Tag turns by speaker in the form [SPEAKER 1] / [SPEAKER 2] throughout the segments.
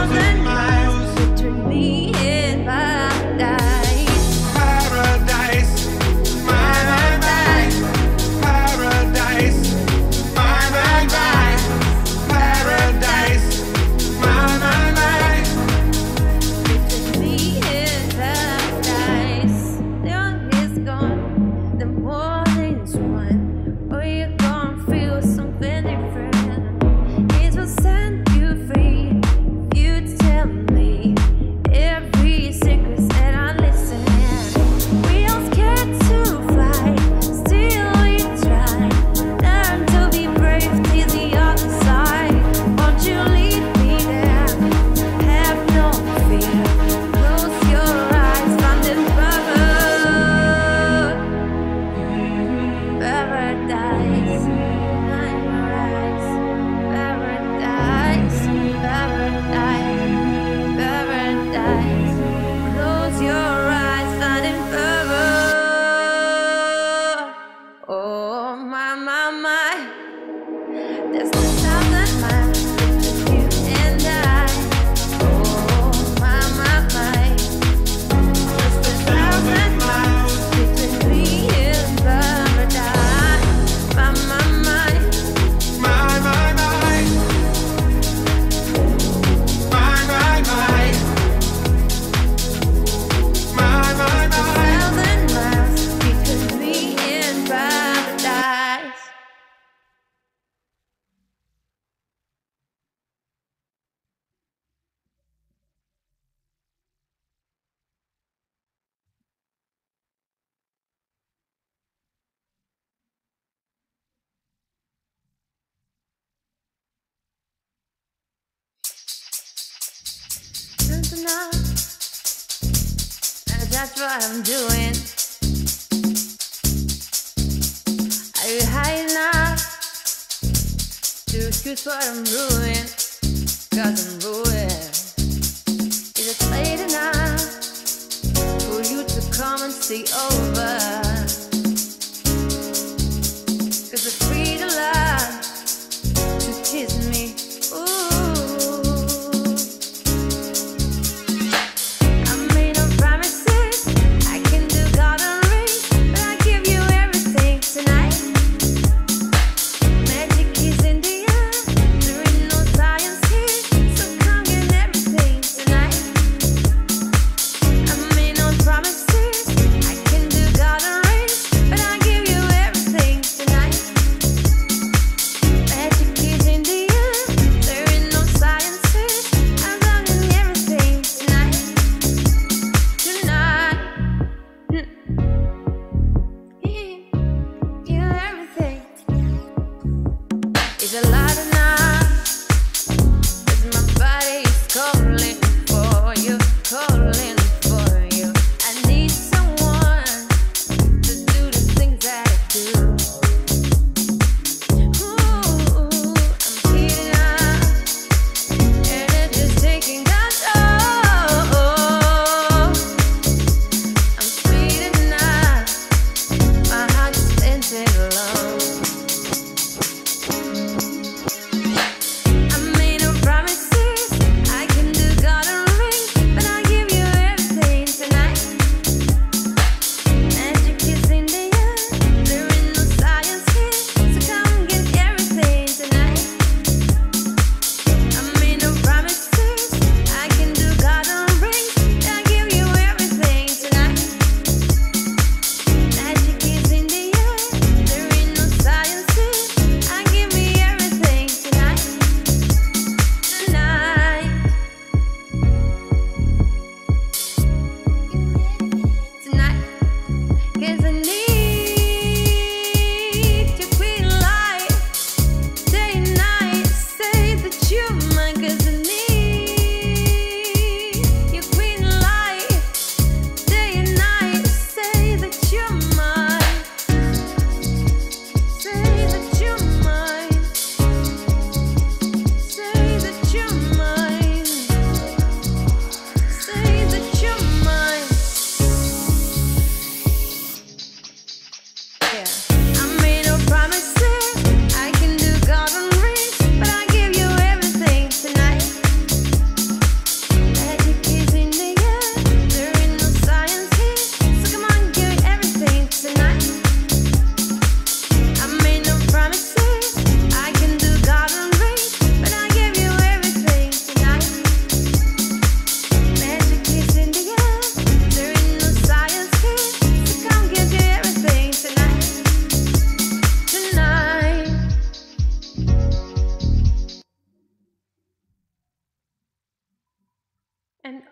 [SPEAKER 1] That's what I'm doing. Are you high enough to excuse what I'm doing? 'Cause I'm ruined. Is it late enough for you to come and stay over? 'Cause it's free to love, to kiss me. Ooh.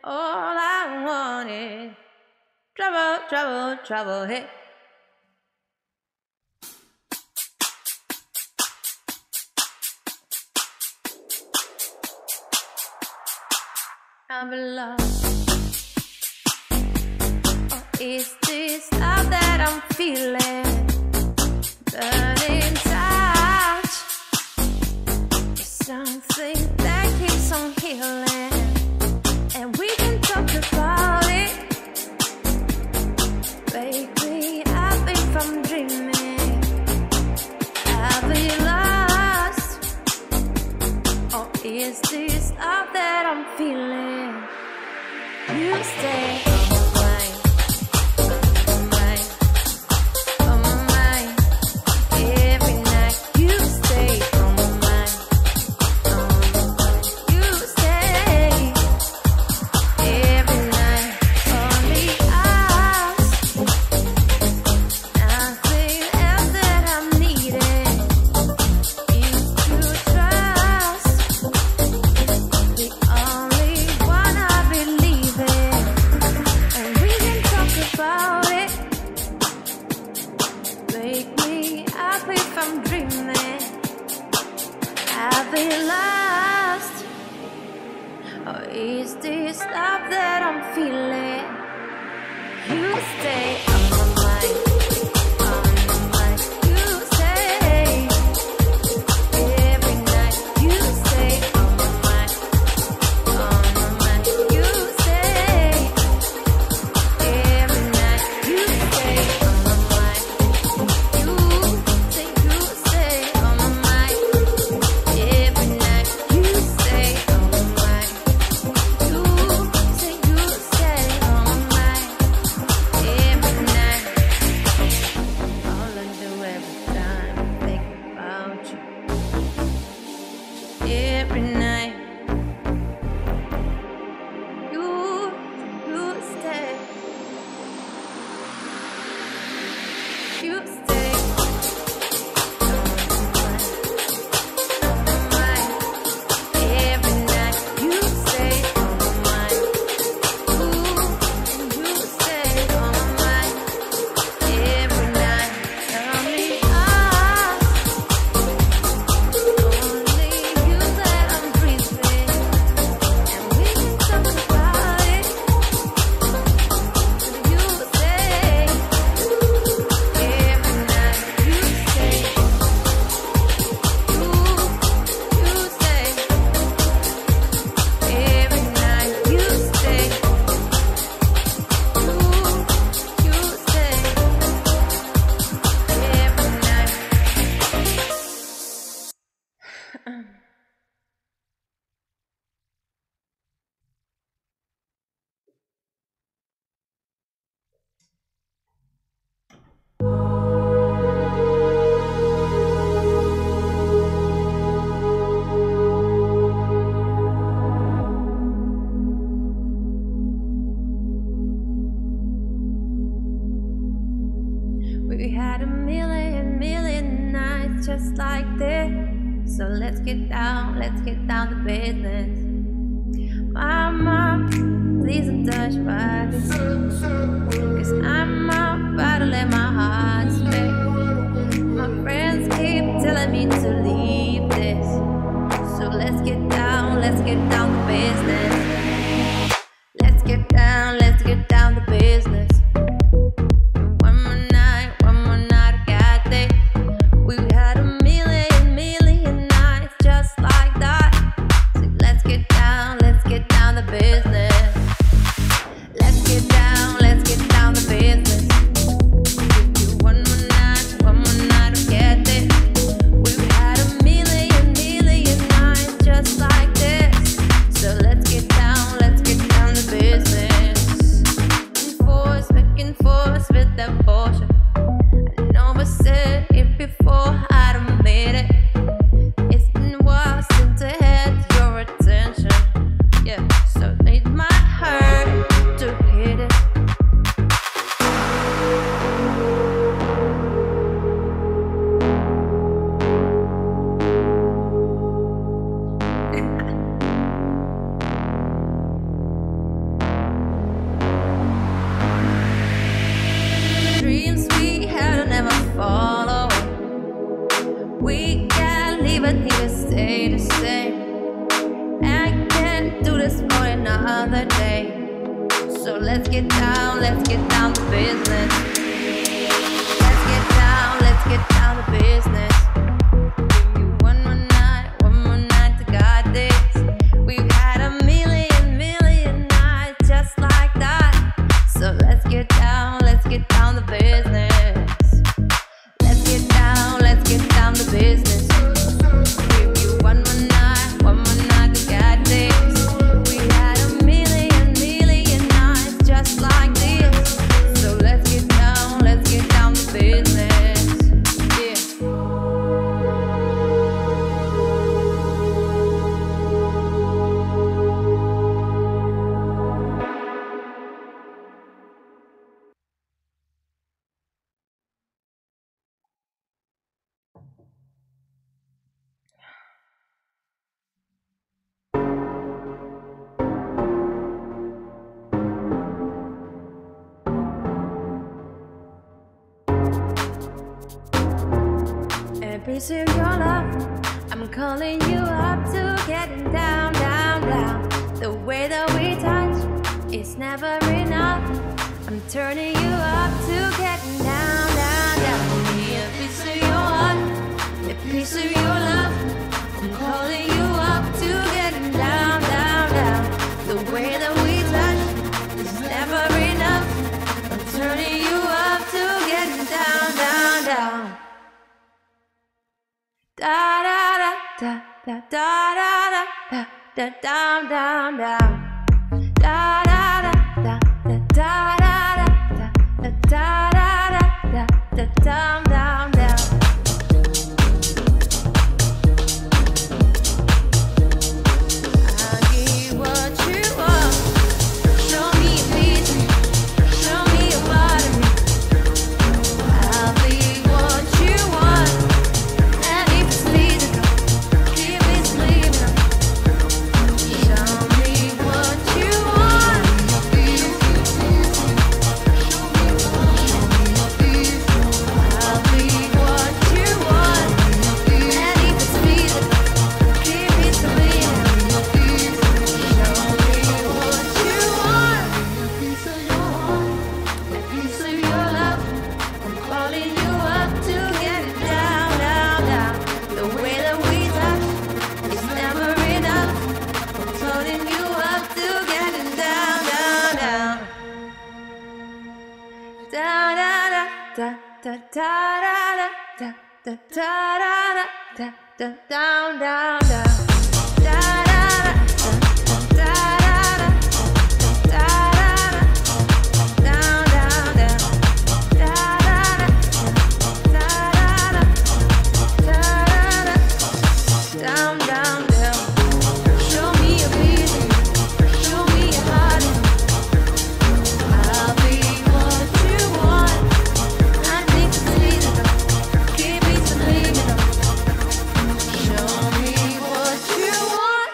[SPEAKER 1] All I want is trouble, trouble, trouble, hey. I'm lost. Or is this love that I'm feeling? Burning touch is something that keeps on healing, and we can talk about it. Baby, I've been from dreaming. I've been lost. Or is this love that I'm feeling? You stay on my mind. Is this love that I'm feeling? You stay on my mind, on my mind. You stay every night. You stay on my mind, on my mind. You stay every night. You stay on my mind. You stay on my mind every night. You stay on my mind. Every night, you stay, you stay on my mind. Every night, you stay on my mind. You stay on my mind. Every night, tell me we had a million nights just like this. So let's get down to business. Mama, please don't touch my decision, 'cause I'm about to let my heart speak. My friends keep telling me to leave this. So let's get down to business. Let's get down to business. Let's get stay the same. I can't do this for another day. So let's get down to business. Let's get down to business. Give me one more night to guide this. We've had a million nights just like that. So let's get down to business. Let's get down to business. Give you one more night to guide this. We had a million nights just like this. So let's get down to business. Yeah. A piece of your love, I'm calling you up to getting down. The way that we touch is never enough. I'm turning you up to getting down. Give me a piece of your heart, a piece of your love. I'm calling you up to getting down. The way that we touch is never enough. I'm turning you up to getting down. Da da da da da da da da da down. Da da da da da da da down. I'll give what you want. Show me a piece, show me a part of me. I'll be what you want. And if it's physical, keep it sleeping. Show me what you want. I'll be what you want. And if it's physical, keep it sleeping. Show me what you want. A piece of your heart, a piece of your love. I'm calling you up to get it down. The way that we touch is never enough. I'm calling you up to get it down. Da da da da da da da da da da down. Da da da da da down. Show me a piece, show me a heart. I'll be what you want. I think it's physical, keep it sleeping. Show me what you want.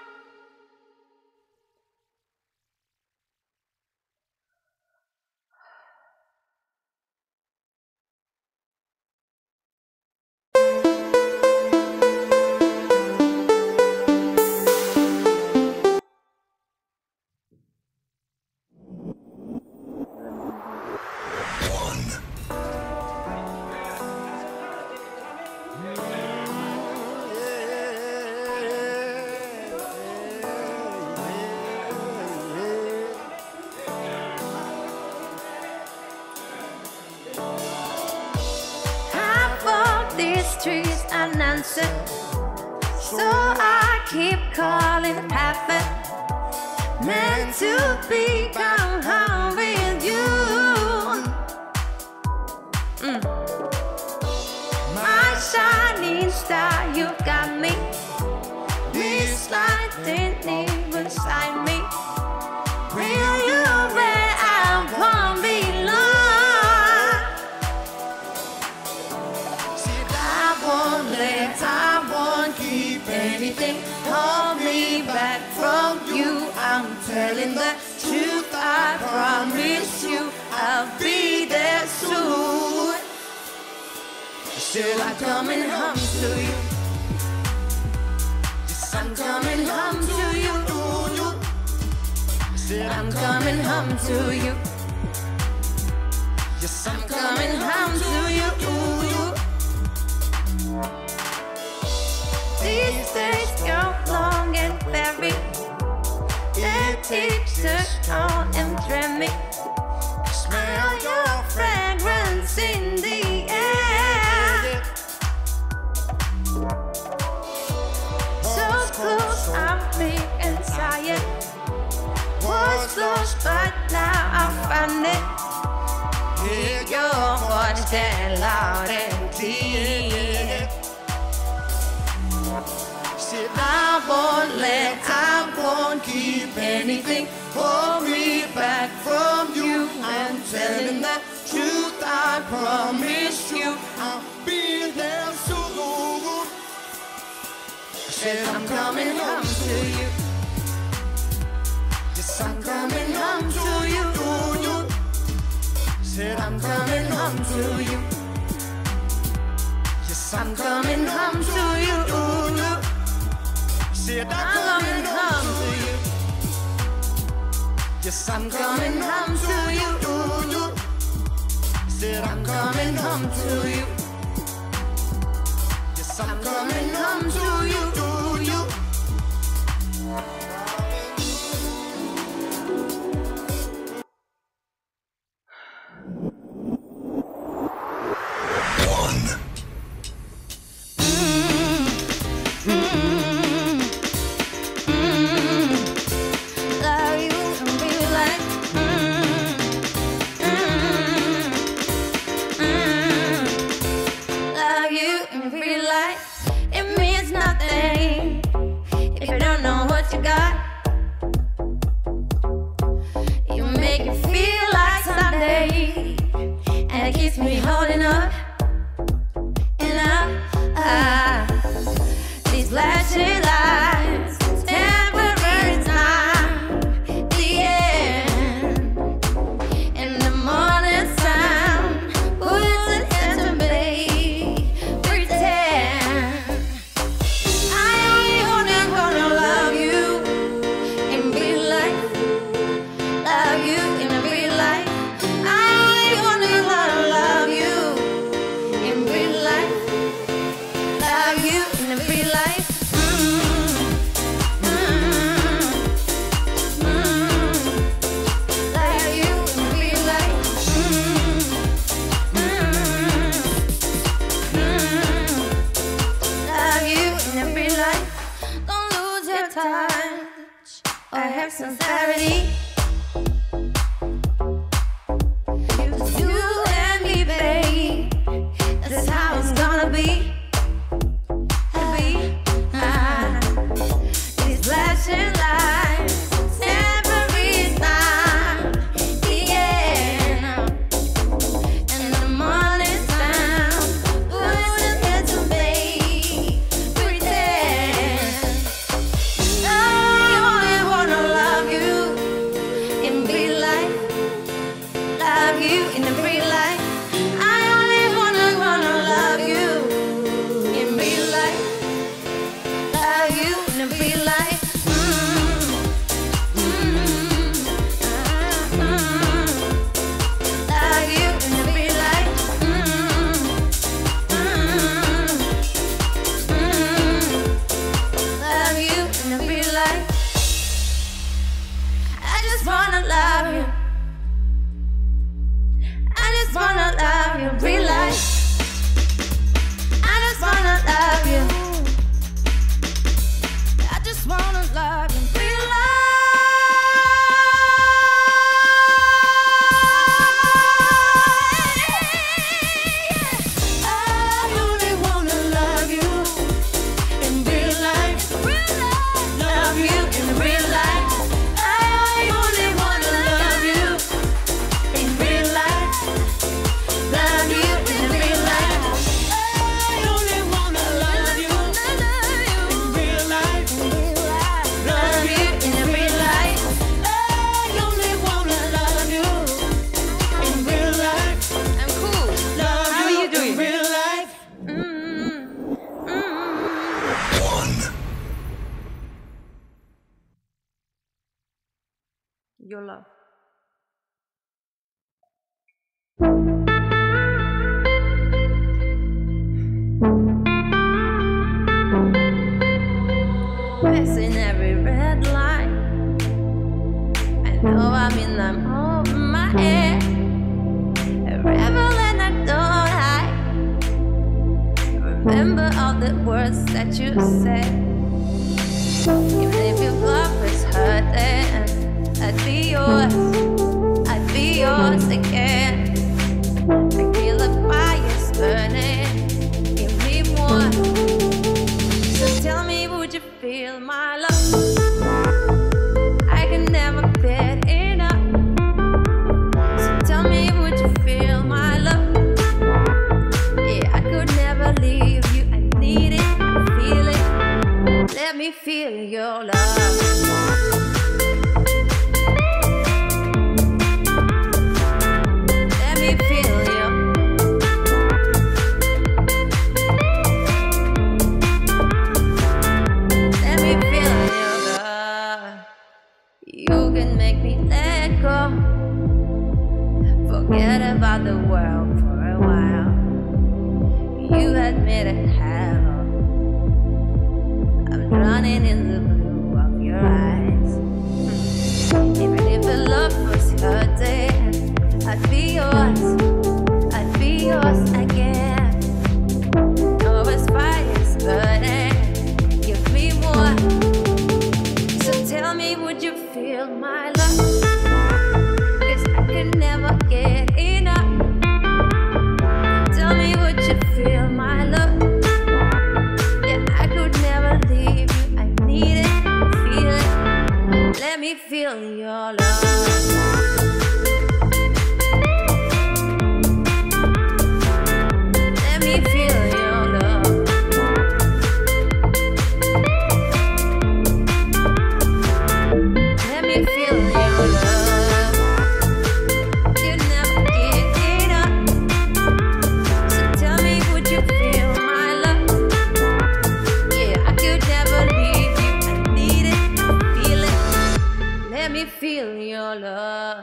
[SPEAKER 1] These trees unanswered, so I keep calling heaven. Meant to be come home with you. My shining star, you got me. This light didn't even sign me. Will you where I won't belong? I won't keep anything hold me back from you. I'm telling the truth, I promise you I'll be there soon. Still I'm coming home to you. I'm coming home to you. I'm coming home to you. Yes, I'm coming home to you. These days go long and very. The teachers all and dreamy. Smell your fragrance in the air. So close, I'm big and tired. Was lost, but now I found it. Hear your voice that loud and clear. I won't keep anything for me back from you. I'm telling the truth, I promise you I'll be there soon. Said I'm coming home to you. Yes, I'm coming home to you. Said I'm coming home to you. Yes, I'm coming home to you. Said I'm coming home to you. Yes, I'm coming home to you. Said I'm coming home to you. Yes, I'm coming home to you. Me holding up and up, these flashing lights, temporary time, the end, and the morning sun puts an end to me. Pretend I only gonna love you in real life, love you in real life. I have sincerity. Just you and me, babe. That's how it's gonna be. These flashing lights, every time, the end, and the morning sound wouldn't get to me. Pretend. In the real life, I only wanna love you in real life, love you in the real life. Love you in the real life. Love you in the real life. I just wanna love you. I just wanna love you, real life. I just wanna love you. I just wanna your love. Passing every red light, I know I'm over my head. A rebel and I don't hide. Remember all the words that you said. Even if your love was hurting, I'd be yours again. I feel the fire's burning, give me more. So tell me, would you feel my love? I can never get enough. So tell me, would you feel my love? Yeah, I could never leave you. I need it, I feel it. Let me feel your love. Let me feel you. Let me feel your love. You can make me let go. Forget about the world for a while. You had made it hell. I'm drowning in the blue of your eyes. Even if the love was hurting, I'd be yours again. Always fire's burning, give me more. So tell me, would you feel my love? 'Cause I can never get enough. Tell me, would you feel my love? Yeah, I could never leave you. I need it, feel it. Let me feel your love. Let me feel your love. Let me feel your love. You never get enough. So tell me, would you feel my love? Yeah, I could never leave you. I need it, I feel it. Let me feel your love.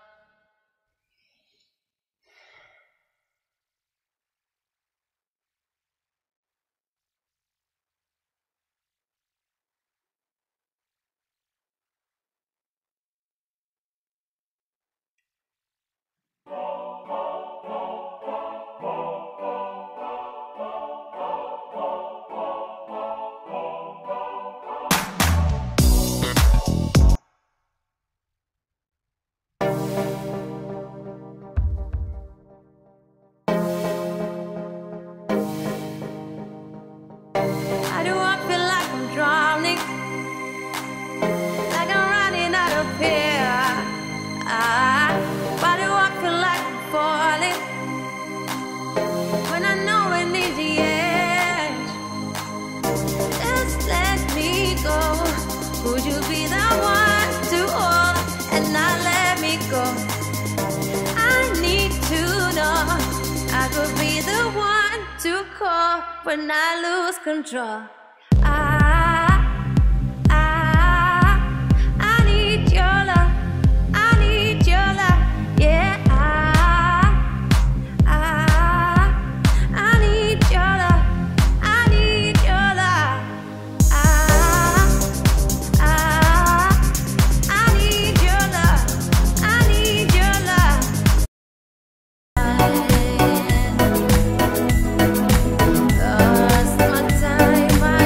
[SPEAKER 1] Why do I feel like I'm drowning? Like I'm running out of air. Why do I feel like I'm falling? When I know it needs the edge. Just let me go. Would you be the one to hold and not let me go? I need to know I could be the one to call when I lose control. I need your love. I need your love. Yeah. I need your love. I need your love. I need your love. I need your love. Lost my time.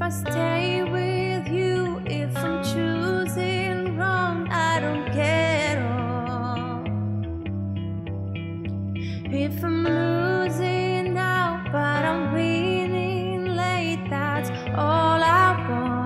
[SPEAKER 1] If I stay with you, if I'm choosing wrong, I don't care at all. If I'm losing now, but I'm winning late, that's all I want.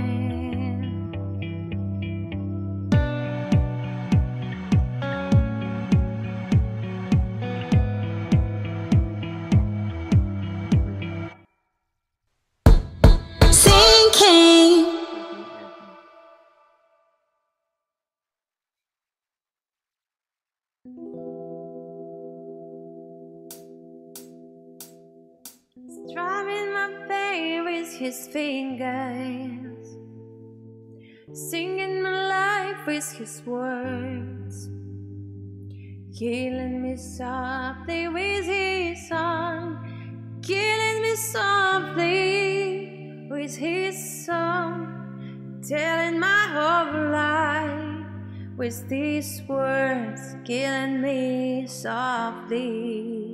[SPEAKER 1] Strumming my pain with his fingers, singing my life with his words, killing me softly with his song, killing me softly with his song, telling my whole life with these words, killing me softly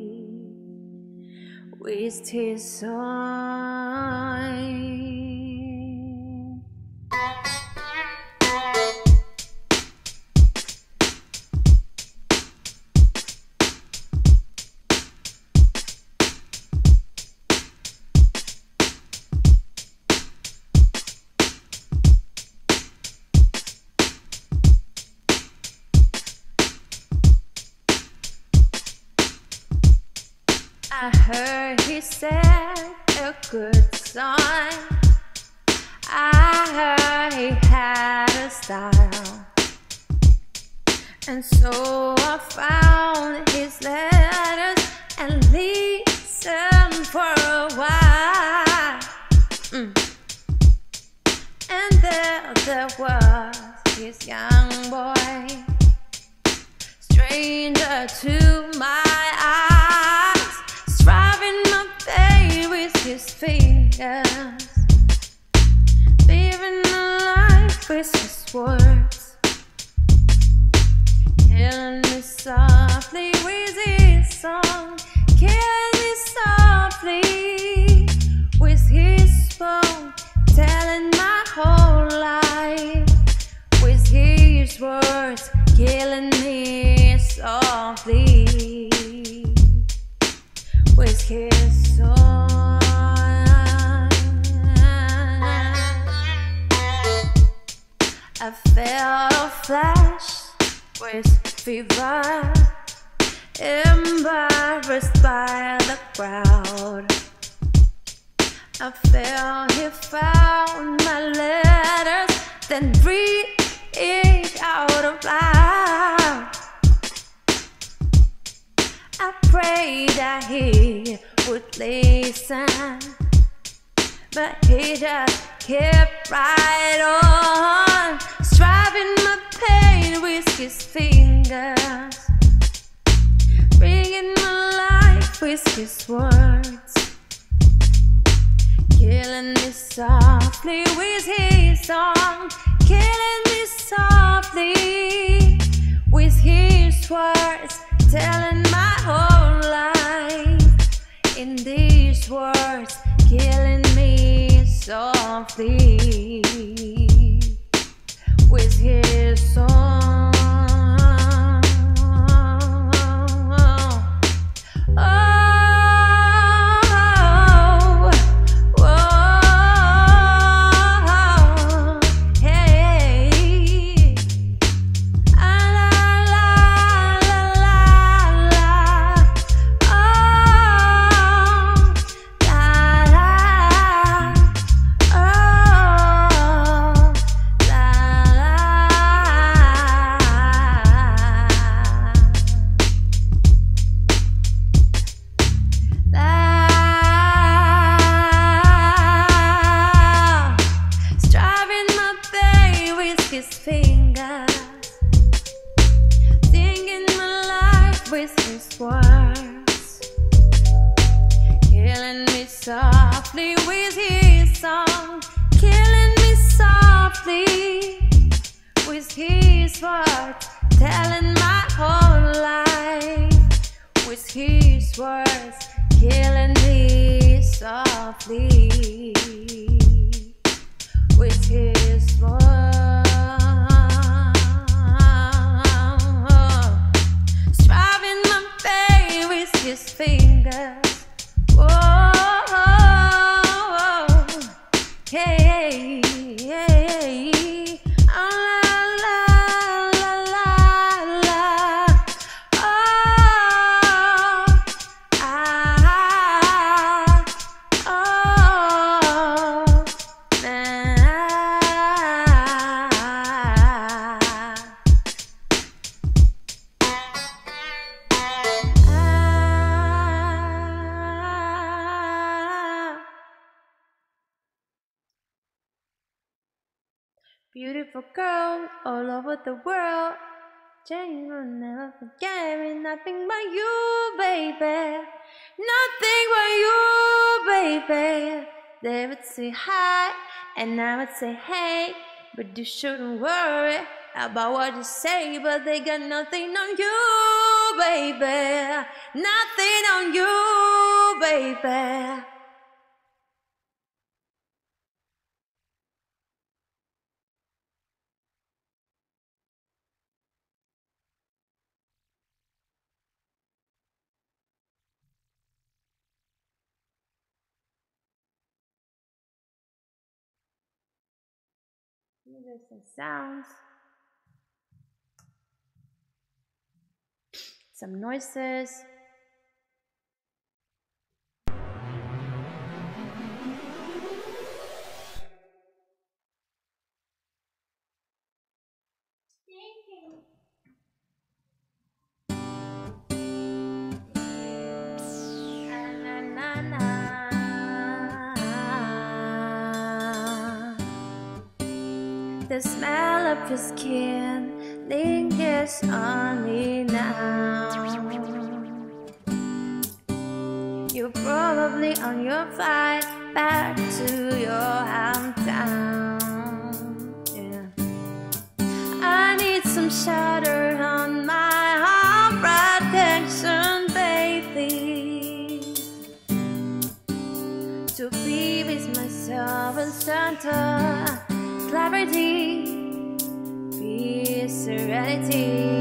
[SPEAKER 1] with his song. I heard he said a good song. I heard he had a style, and so I found his letters and listened for a while. And there was his young boy, stranger to my eyes, striving my pain with his fingers, living a life with his words, killing me softly with his song, killing me softly with his song, telling my whole life with his words, killing me softly with his song. I felt a flash with fever, embarrassed by the crowd. I felt he found my letters, then breathed it out loud. I prayed that he would listen, but he just kept right on, striving my pain with his fingers, bringing my life with his words, killing me softly with his song, killing me softly with his words, telling my whole life in these words, killing me softly with his song. His fingers, singing my life with his words, killing me softly with his song, killing me softly with his words, telling my whole life with his words, killing me softly. his voice, striving my pain with his fingers. Whoa, hey, hey, oh, la, la, la, la, oh, beautiful girl all over the world. Jane will never forget me. Nothing but you, baby. Nothing but you, baby. They would say hi, and I would say hey, but you shouldn't worry about what you say. But they got nothing on you, baby. Nothing on you, baby. There's some sounds, some noises. The smell of your skin lingers on me now. You're probably on your flight back to your hometown. Yeah. I need some shelter on my heart protection, baby, to be with myself and center. Clarity, peace, serenity.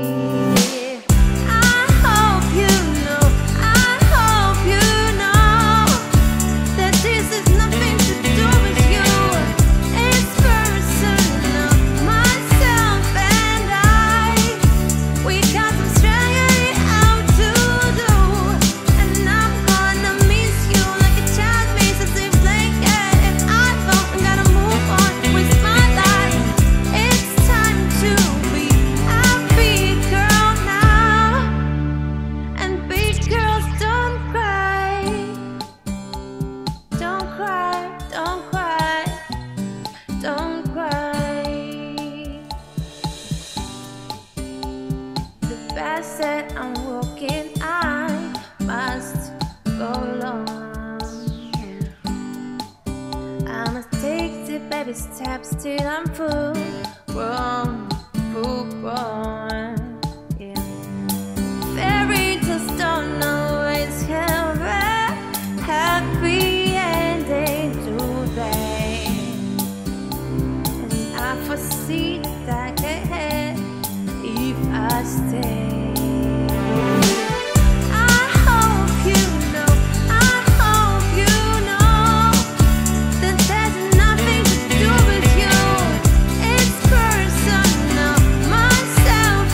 [SPEAKER 1] I hope you know, I hope you know that this is nothing to do with you. It's personal, myself and I. We got some strategy out to do, and I'm gonna miss you like a child misses a blanket. And I hope I'm gonna move on with my life. It's time to be a big girl now. And big girls don't cry. Don't cry, don't cry, don't cry. The path that I'm walking, I must go along. I must take the baby steps till I'm full grown, full grown. Yeah. Fairy tales don't always have a happy ending, do they? And I foresee that if I stay. I hope you know, I hope you know that there's nothing to do with you. It's personal, myself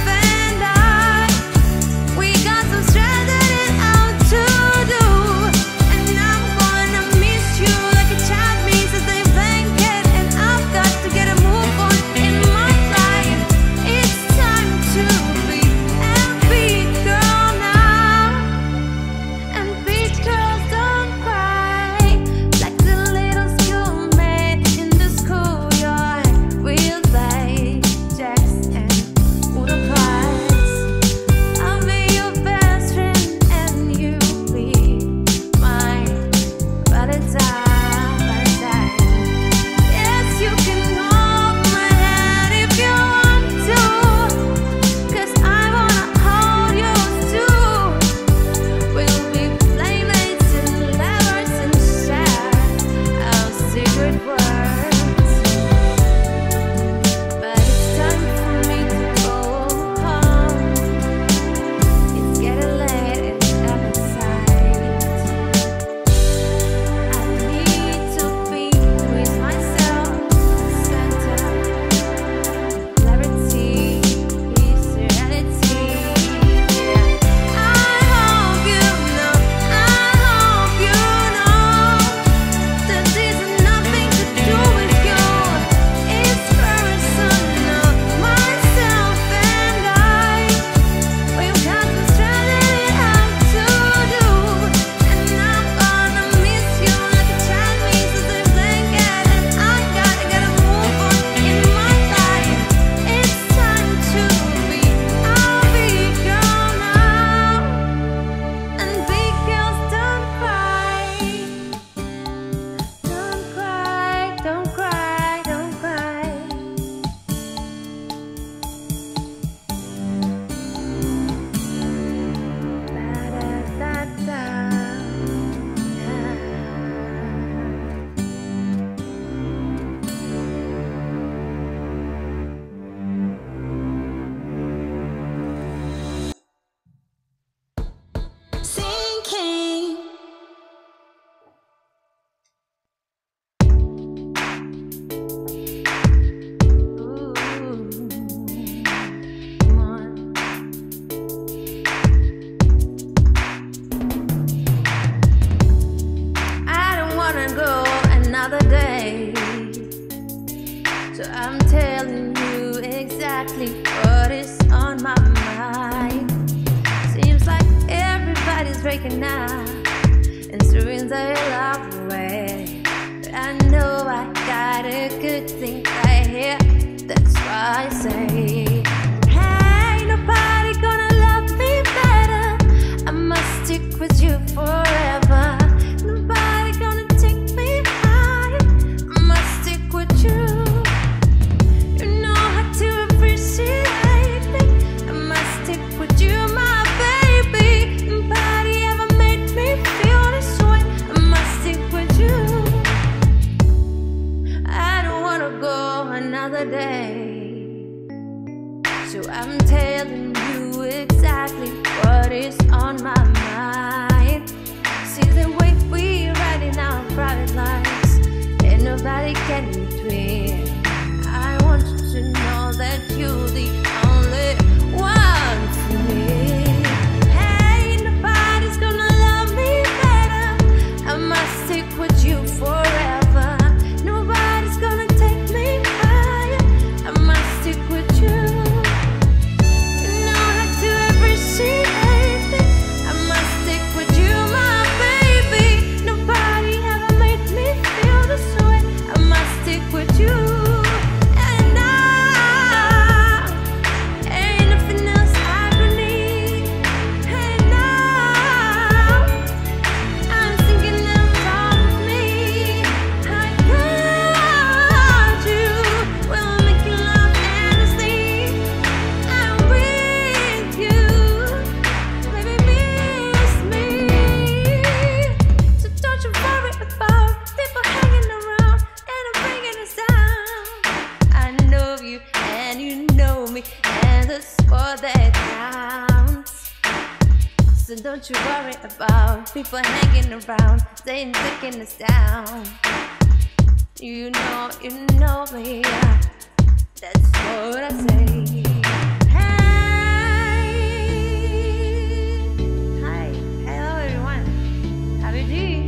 [SPEAKER 1] I'm telling you exactly what is on my mind. Seems like everybody's breaking up and throwing their love away. But I know I got a good thing right here. That's why I say, hey, nobody gonna love me better. I must stick with you forever. Nobody gonna take me higher. I must stick with you. You know how to appreciate me. I must stick with you, my baby. Nobody ever made me feel this way. I must stick with you. I don't wanna go another day, so I'm telling you exactly what is on my mind. See the way we're riding our private lives, and nobody can in between. I want you to know that you're the only one for me. Hey, nobody's gonna love me better. I must stick with you forever. Nobody's gonna take me higher. I must stick with you. You know how to appreciate me. I must stick with you, my baby. Nobody ever made me feel this way. I must stick with you. And now, ain't nothing else I could need. And now, I'm thinking about me. I got you. We're making love endlessly. I'm with you. Baby, miss me. So don't you worry about people hanging around, and I'm bringing us down. I know you and you know me, and that's all that counts. So don't you worry about people hanging around, saying taking us down. You know me. That's what I say. Hey, hi, hello everyone. How are you doing?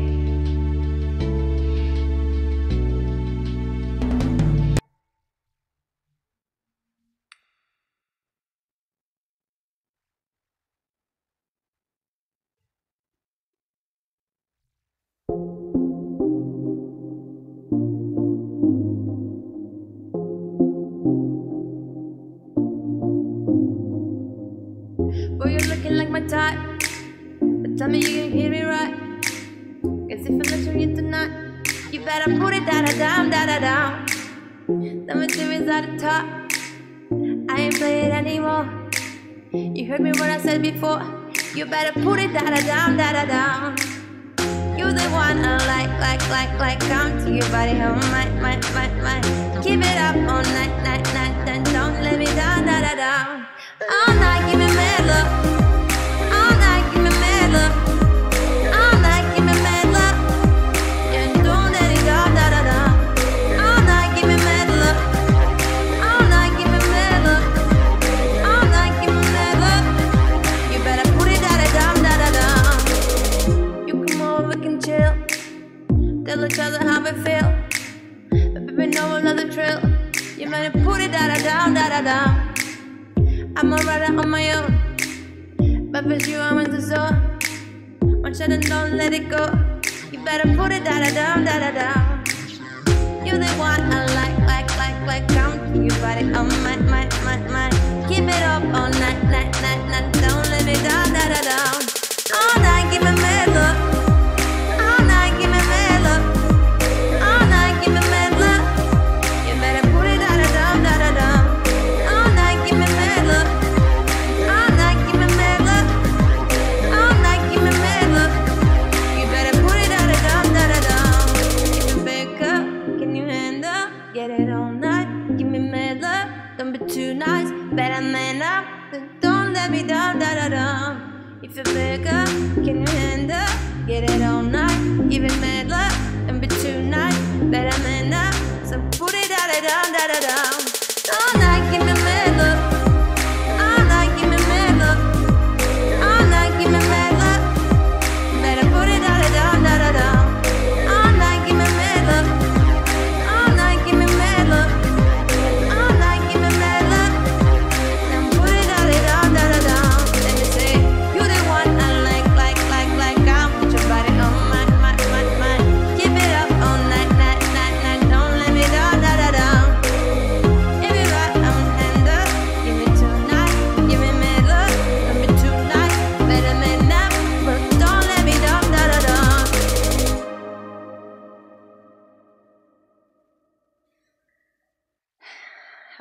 [SPEAKER 1] Boy, you're looking like my type, but tell me you can hear me right. Cause if I'm letting you tonight, you better put it down. Tell me to is at the top. I ain't play it anymore. You heard me what I said before. You better put it down. You're the one I like. Come to your body, oh my. Keep it up all night. Don't let me down. All night, give me mad love. All night, give me mad love. All night, give me mad love. And don't let it go, All night, give me mad love. All night, give me mad love. All night, give me mad love. You better put it down. You come over, we can chill. Tell each other how we feel. But baby, know another trill. You better put it down. I'm a rider on my own, but with you I'm in the zone. One shot and don't let it go. You better put it down. You're the one I like. Come to your body, oh my. Keep it up all night. Don't let me down. All night, give me mad love. All night, give me mad love. All night, give me mad love. You better put it down. All night, give me mad love. All night, give me mad love. All night, give me mad love. You better put it down. If you wake up, can you handle? Get it all night. Give me mad love. Don't be too nice. Better man up. Don't let me down. If you wake up, can you handle? Get it all night. Give it mad love. Don't be too nice. Better man up. So put it down. All night, give me mad love. All night, give me mad love. All night, give me mad love. Better put it down. All night, give me mad love. All night, give me mad love.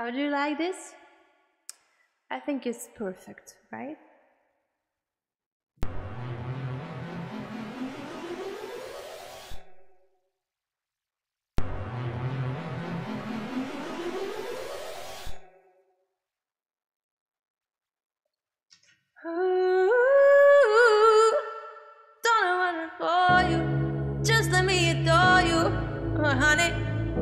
[SPEAKER 1] How do you like this? I think it's perfect, right? Ooh, don't know what to for you. Just let me adore you, honey.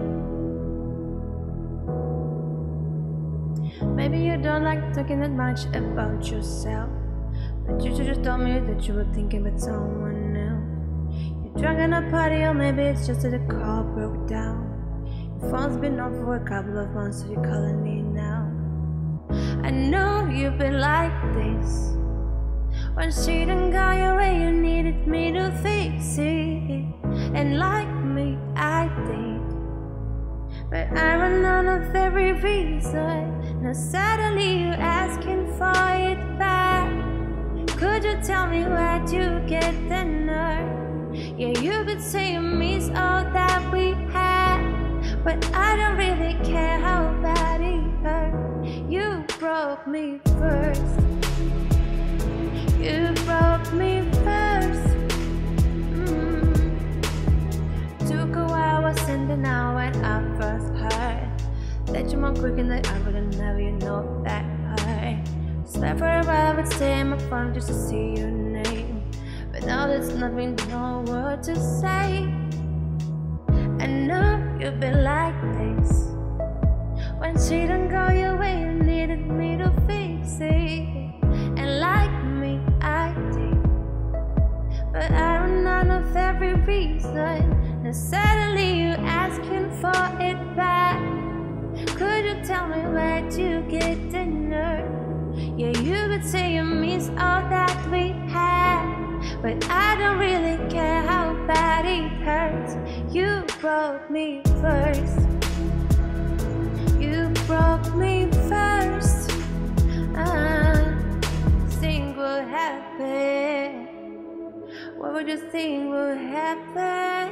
[SPEAKER 1] Maybe you don't like talking that much about yourself, but you just told me that you were thinking about someone else. You're drunk at a party, or maybe it's just that the car broke down. Your phone's been off for a couple of months, so you're calling me now. I know you've been like this. When she didn't go your way, you needed me to fix it. And like me, I did. But I ran out of every reason. Now suddenly you're asking for it back. Could you tell me where'd you get the nerve? Yeah, you could say you miss all that we had, but I don't really care how bad it hurt. You broke me first. You broke me first. Took a while, was in the now when I first heard that you're more quick and that I wouldn't never, you know that hurt. Slept for a while, but stay in my phone just to see your name. But now there's nothing, no word to say. I know you've been like this. When she didn't go your way, you needed me to fix it. And like me, I did. But I ran out of every reason. And suddenly you're asking for it back. Could you tell me where'd you get the nerve? Yeah, you could say you miss all that we had, but I don't really care how bad it hurts. You broke me first. You broke me first. Think what happened? What would you think would happen?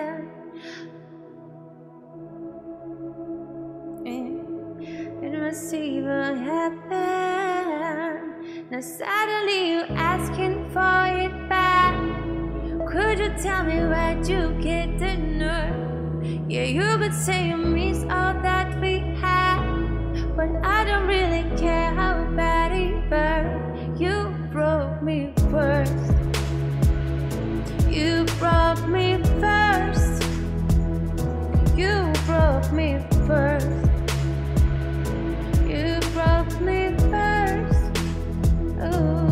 [SPEAKER 1] You must see what happened. Now suddenly you're asking for it back. Could you tell me where'd you get the nerve? Yeah, you could say you miss all that we had, but I don't really care how bad it hurt. You broke me first. You broke me first. You broke me first. You broke me first. Ooh.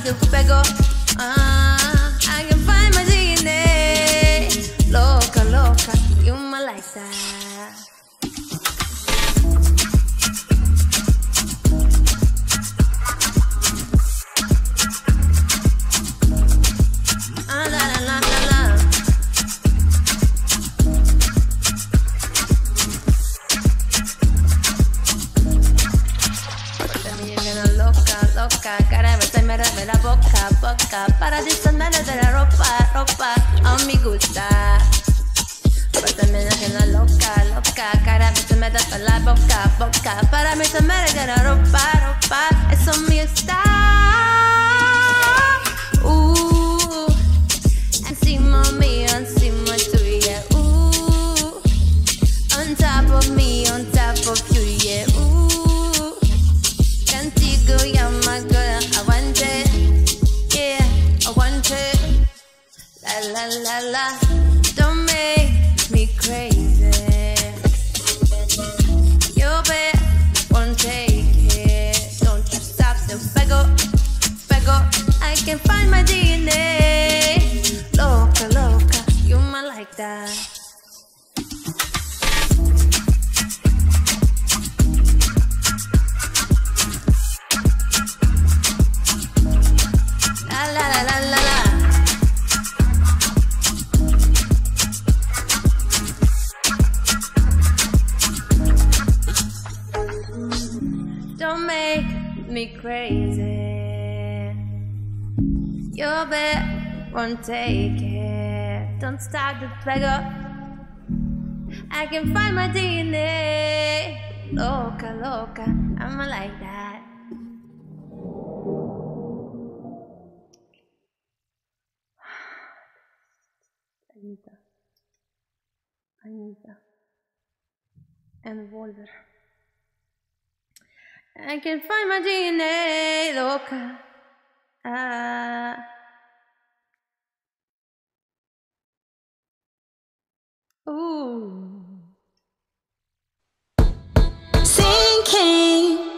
[SPEAKER 1] the pego. I can find my DNA. Loca, loca, you my like that. La la la la la. Loca, cara, besarme la boca, boca, para disolverme de la ropa, ropa, a mí gusta. Pásame la loca, loca, cara, besarme de la boca, boca, para disolverme de la ropa, ropa, eso me está. Encima mío, encima tuya, on top of me, on top of you, yeah, Contigo, you're my girl, I want it, yeah, I want it. La la la la, don't make me crazy. Your bed won't take it. Don't you stop the pego, pego. I can find my DNA. Loca, loca, you might like that. La la la la la la. Don't make me crazy. Your bed won't take it. Don't start the pego. I can find my DNA. Loca, loca, I'm like that. Anita and Volver. I can find my DNA, loca. Ooh.
[SPEAKER 2] Thinking.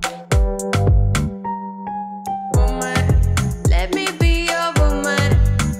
[SPEAKER 1] Woman, let me be your woman.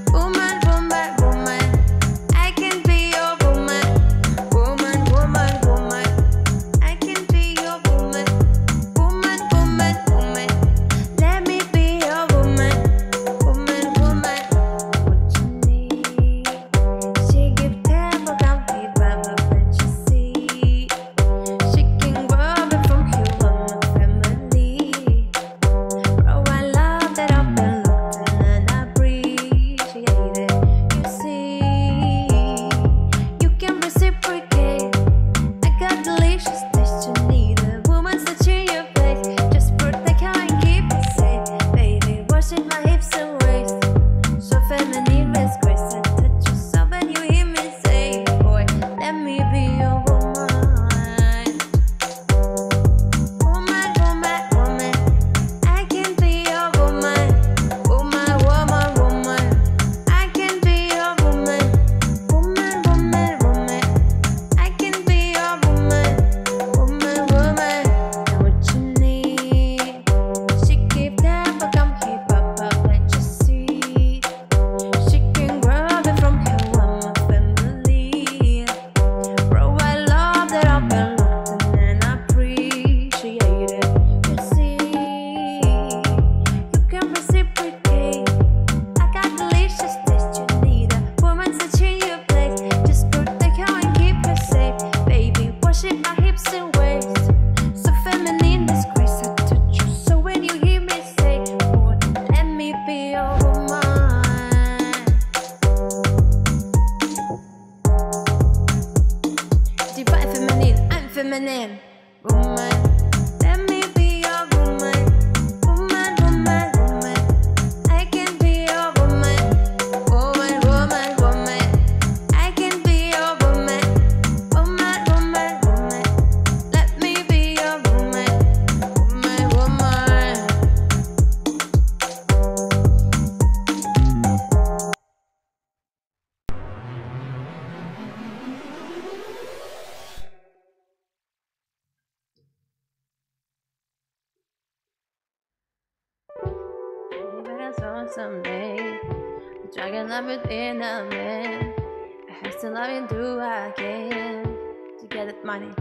[SPEAKER 1] someday. The dragon love within a man. I have to love you, do I can to get that money.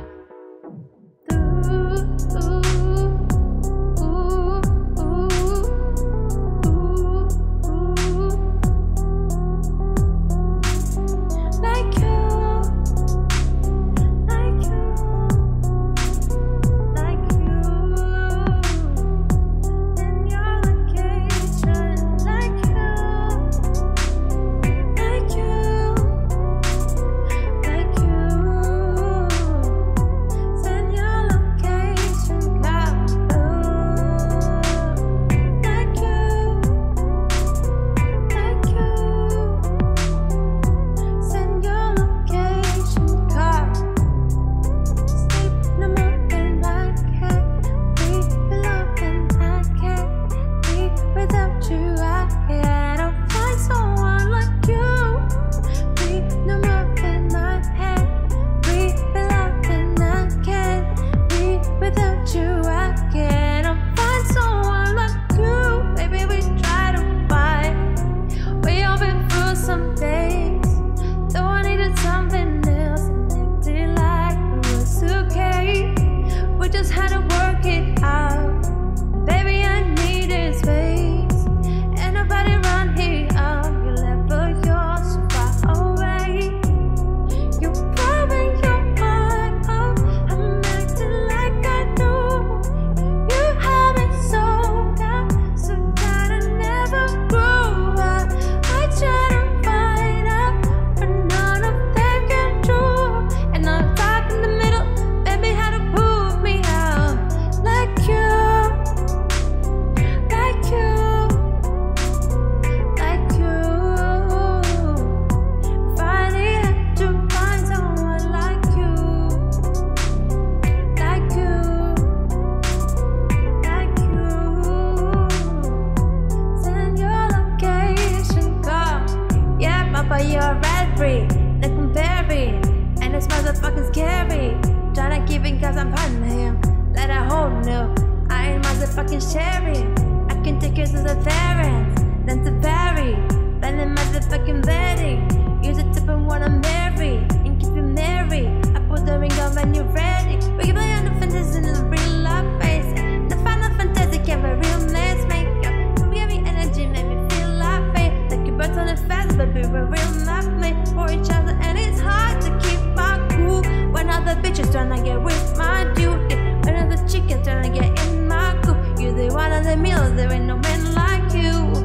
[SPEAKER 1] You're red free, like I'm berry, and this motherfucking scary. Tryna keep it cause I'm fun him, let I hold no. I ain't motherfucking sharing. I can take you to the parents, then to Paris, then the motherfucking wedding. Use it to put one I'm married, and keep you married. I put the ring on when you're ready. We can play on the fantasy in the real life face. The final fantasy can be real nice makeup. You give me energy, make me feel like faith. Like you birds on the fast, but we were real not made for each other. And it's hard to keep my cool when other bitches tryna get with my duty. When other chickens tryna get in my coop. You're the one of the meals, there ain't no man like you.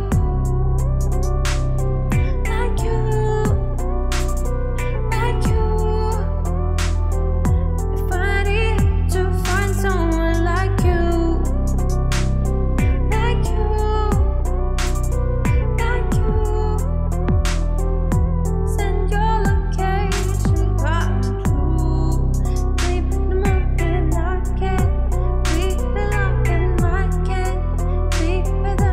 [SPEAKER 2] Without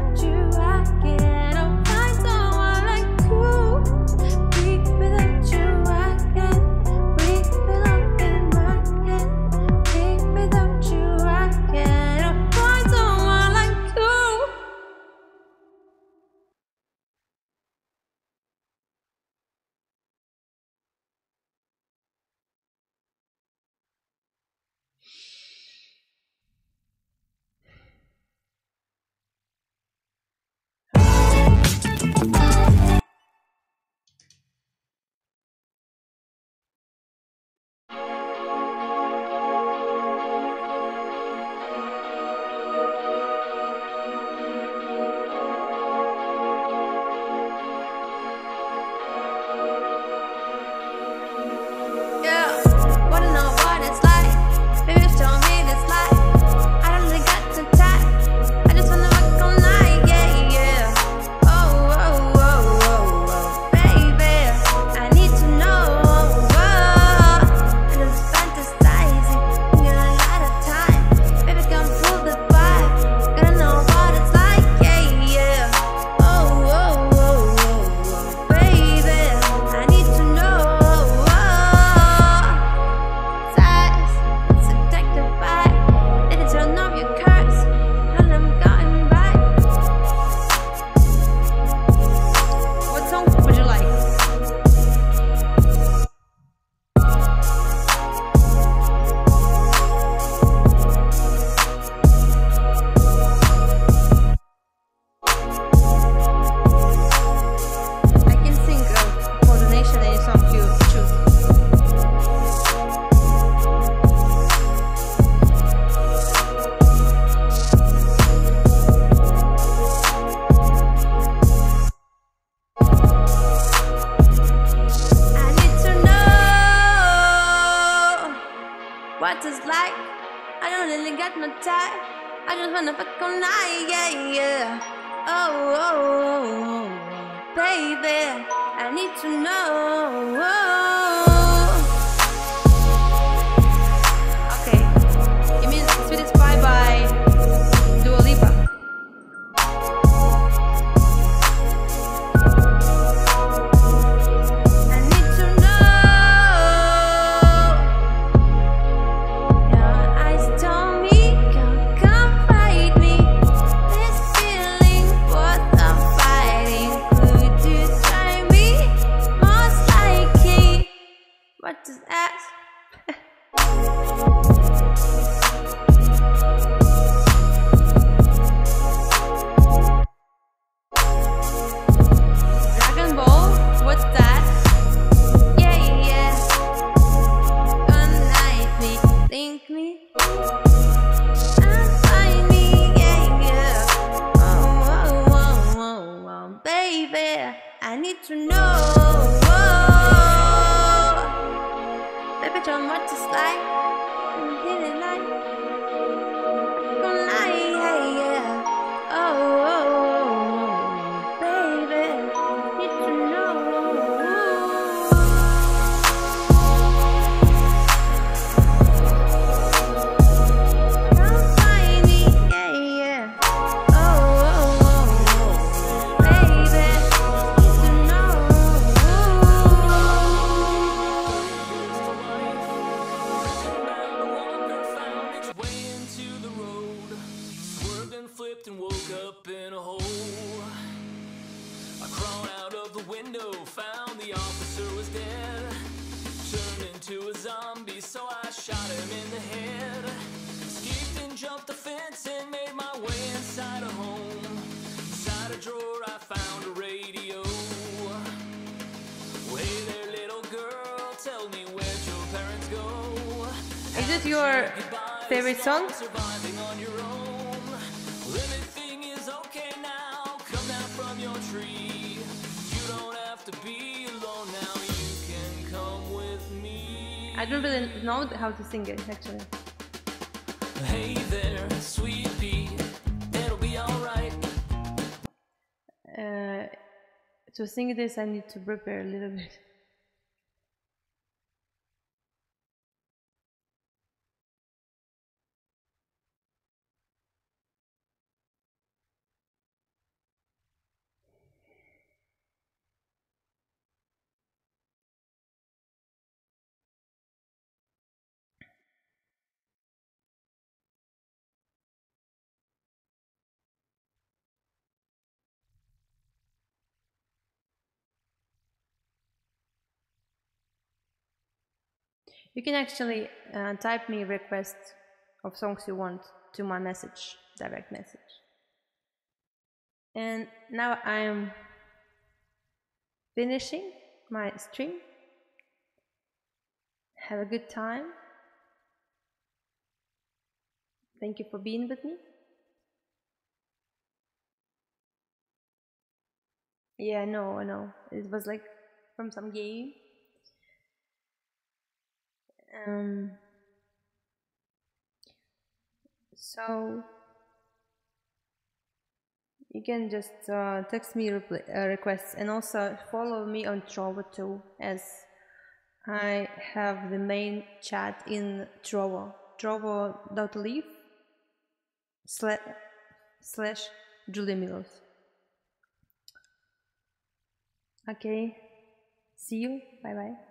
[SPEAKER 1] ain't got no time. I just wanna fuck all night, yeah, yeah. Oh, oh, oh, baby, I need to know. Okay, it means Sweetest Pie by Dua Lipa. I need to know. Your eyes told me, come fight me. This feeling worth the fighting. Could you try me? Most likely. What does that? Dragon Ball? What's that? Yeah, yeah. Unite me, think me. And find me, yeah, yeah. Oh, oh, oh, oh, oh, baby, I need to know. Baby, tell me what it's like. Did it like? Gonna lie, yeah, yeah. Oh, oh, oh, baby, need to know. Come find me, yeah, yeah. Oh, oh, oh, baby, need to know.
[SPEAKER 2] Way into the road, swerved and flipped and woke up in a hole. I crawled out of the window, found the officer was dead. Turned into a zombie, so I shot him in the head. Escaped and jumped the fence and made my way inside a home. Inside a drawer I found a radio. Hey there, little girl, tell me where'd your parents go?
[SPEAKER 1] Is it your favorite song?
[SPEAKER 2] Surviving on your own. Everything is okay now. Come down from your tree. You don't have to be alone now. You can come with me.
[SPEAKER 1] I don't really know how to sing it actually.
[SPEAKER 2] Hey there, sweet pea. It'll be alright.
[SPEAKER 1] To sing this, I need to prepare a little bit. You can actually type me requests of songs you want to my message, direct message. And now I'm finishing my stream. Have a good time. Thank you for being with me. Yeah, I know. It was like from some game. So you can just text me requests, and also follow me on Trovo too, as I have the main chat in Trovo, trovo.live/Julia Milos. Okay, see you, bye bye.